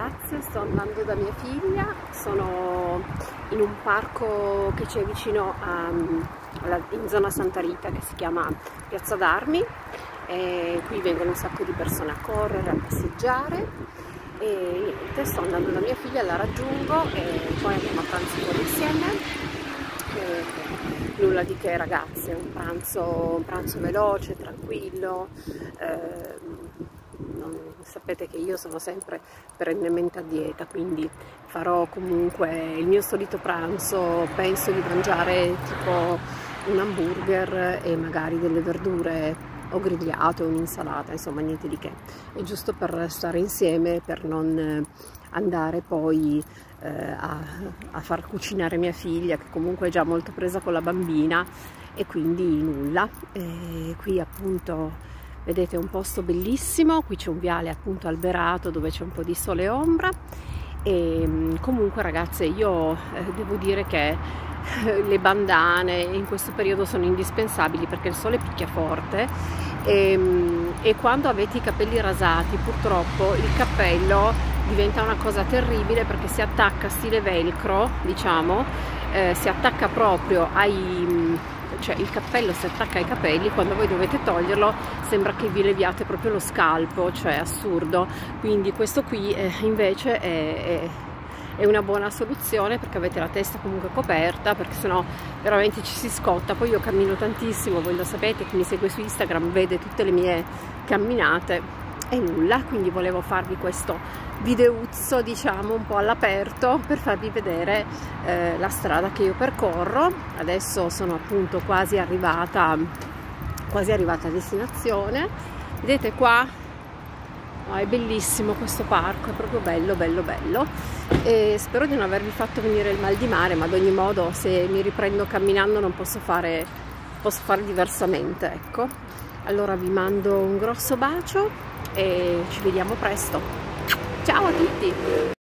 ragazze, sto andando da mia figlia, sono in un parco che c'è vicino in zona Santa Rita, che si chiama Piazza d'Armi, e qui vengono un sacco di persone a correre, a passeggiare, e niente, sto andando da mia figlia, la raggiungo e poi andiamo a pranzo insieme. Nulla di che, ragazze, un pranzo veloce, tranquillo. Sapete che io sono sempre perennemente a dieta, quindi farò comunque il mio solito pranzo. Penso di mangiare tipo un hamburger e magari delle verdure o grigliate o un'insalata, insomma niente di che. È giusto per stare insieme, per non andare poi a far cucinare mia figlia, che comunque è già molto presa con la bambina, e quindi nulla. E qui appunto vedete un posto bellissimo, qui c'è un viale appunto alberato dove c'è un po' di sole e ombra, e comunque ragazze io devo dire che le bandane in questo periodo sono indispensabili perché il sole picchia forte, e quando avete i capelli rasati purtroppo il cappello diventa una cosa terribile perché si attacca stile velcro, diciamo, si attacca proprio cioè il cappello si attacca ai capelli, quando voi dovete toglierlo sembra che vi leviate proprio lo scalpo, cioè assurdo. Quindi questo qui invece è una buona soluzione, perché avete la testa comunque coperta, perché sennò veramente ci si scotta. Poi io cammino tantissimo, voi lo sapete, chi mi segue su Instagram vede tutte le mie camminate e nulla, quindi volevo farvi questo videuzzo, diciamo, un po' all'aperto per farvi vedere la strada che io percorro. Adesso sono appunto quasi arrivata a destinazione. Vedete qua? Oh, è bellissimo questo parco, è proprio bello bello bello, e spero di non avervi fatto venire il mal di mare, ma ad ogni modo se mi riprendo camminando non posso fare diversamente, ecco. Allora vi mando un grosso bacio e ci vediamo presto. Ciao a tutti!